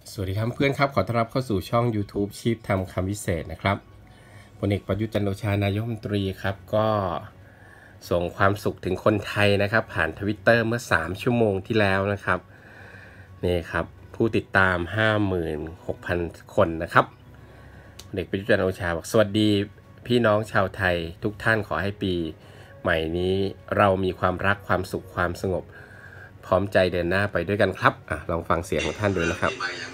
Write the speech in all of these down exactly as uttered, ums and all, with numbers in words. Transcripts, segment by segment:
สวัสดีครับเพื่อนครับขอต้อนรับเข้าสู่ช่อง YouTube ชีพทำคำวิเศษนะครับพลเอกประยุทธ์จันทร์โอชานายกรัฐมนตรีครับก็ส่งความสุขถึงคนไทยนะครับผ่าน Twitter เมื่อสามชั่วโมงที่แล้วนะครับนี่ครับผู้ติดตาม ห้าหมื่นหกพัน คนนะครับพลเอกประยุทธ์จันทร์โอชาบอกสวัสดีพี่น้องชาวไทยทุกท่านขอให้ปีใหม่นี้เรามีความรักความสุขความสงบพร้อมใจเดินหน้าไปด้วยกันครับอ่ะลองฟังเสียงของท่านดูนะครับ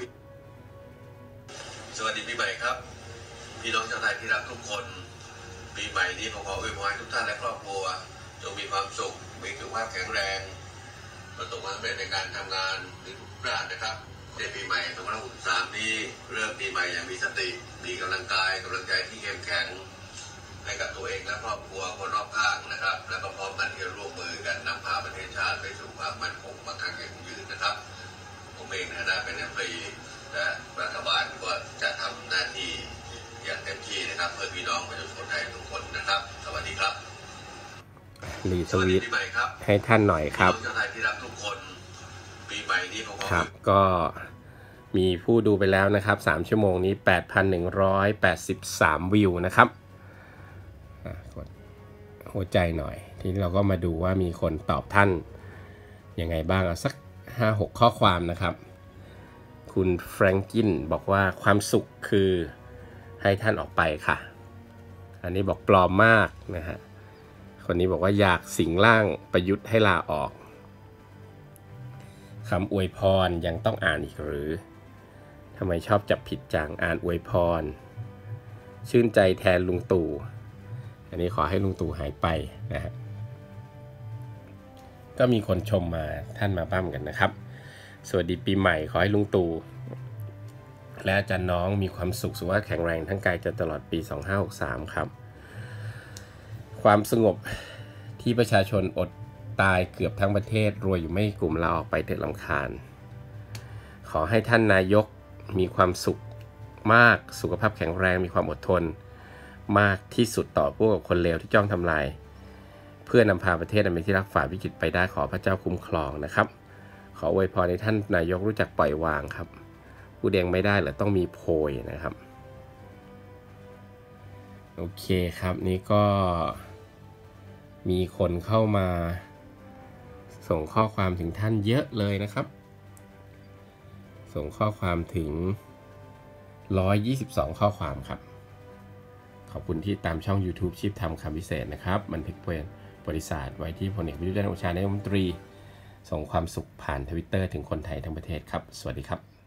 สวัสดีปีใหม่ครับพี่น้องชาวไทยที่รักทุกคนปีใหม่นี้ผมขออวยพรทุกท่านและครอบครัวจงมีความสุขมีสุขภาพแข็งแรงประสบความสำเร็จในการทำงานในทุกด้านนะครับในปีใหม่สองพันห้าร้อยหกสิบสามนี้เริ่มปีใหม่อย่างมีสติมีกำลังกายกำลังใจที่เข้มแข็งให้กับตัวเองและครอบครัวคนรอบข้างนะครับและก็พร้อมกันที่จะร่วมมือกันนำพาประเทศชาติไปสู่ความมั่นคงมั่งคั่งยั่งยืนนะครับผมเองในฐานะเป็นรัฐมนตรีและรัฐบาลก็จะทำหน้าที่อย่างเต็มที่นะครับเพื่อพี่น้องประชาชนคนไทยทุกคนนะครับสวัสดีครับรีทวีตให้ท่านหน่อยครับพี่น้องชาวไทยที่รักทุกคนปีใหม่นี้ผมครับก็มีผู้ดูไปแล้วนะครับสามชั่วโมงนี้ แปดพันหนึ่งร้อยแปดสิบสาม วิวนะครับกดหัวใจหน่อยทีนี้เราก็มาดูว่ามีคนตอบท่านยังไงบ้างเอาสัก ห้าหก ข้อความนะครับคุณแฟรงกินบอกว่าความสุขคือให้ท่านออกไปค่ะอันนี้บอกปลอมมากนะฮะคนนี้บอกว่าอยากสิงร่างประยุทธ์ให้ลาออกคำอวยพรยังต้องอ่านอีกหรือทำไมชอบจับผิดจังอ่านอวยพรชื่นใจแทนลุงตู่อันนี้ขอให้ลุงตู่หายไปนะฮะก็มีคนชมมาท่านมาบ้างกันนะครับสวัสดีปีใหม่ขอให้ลุงตู่และอาจารย์น้องมีความสุขสุขภาพแข็งแรงทั้งกายใจตลอดปีสองพันห้าร้อยหกสิบสามครับความสงบที่ประชาชนอดตายเกือบทั้งประเทศรวยอยู่ไม่กลุ่มลาออกไปเถิดรำคาญขอให้ท่านนายกมีความสุขมากสุขภาพแข็งแรงมีความอดทนมากที่สุดต่อพวกคนเลวที่จ้องทำลายเพื่อนำพาประเทศอันเป็นที่รักฝ่าวิกฤตไปได้ขอพระเจ้าคุ้มครองนะครับขออวยพรให้ท่านนายกรู้จักปล่อยวางครับพูดเองไม่ได้หรือต้องมีโพยนะครับโอเคครับนี่ก็มีคนเข้ามาส่งข้อความถึงท่านเยอะเลยนะครับส่งข้อความถึงหนึ่งร้อยยี่สิบสองข้อความครับขอบคุณที่ตามช่อง YouTube ชีพทำคำพิเศษนะครับบันทึกเป็นบริษัทไว้ที่พลเอกประยุทธ์จันทร์โอชานายกรัฐมนตรีส่งความสุขผ่าน Twitter ถึงคนไทยทั้งประเทศครับสวัสดีครับ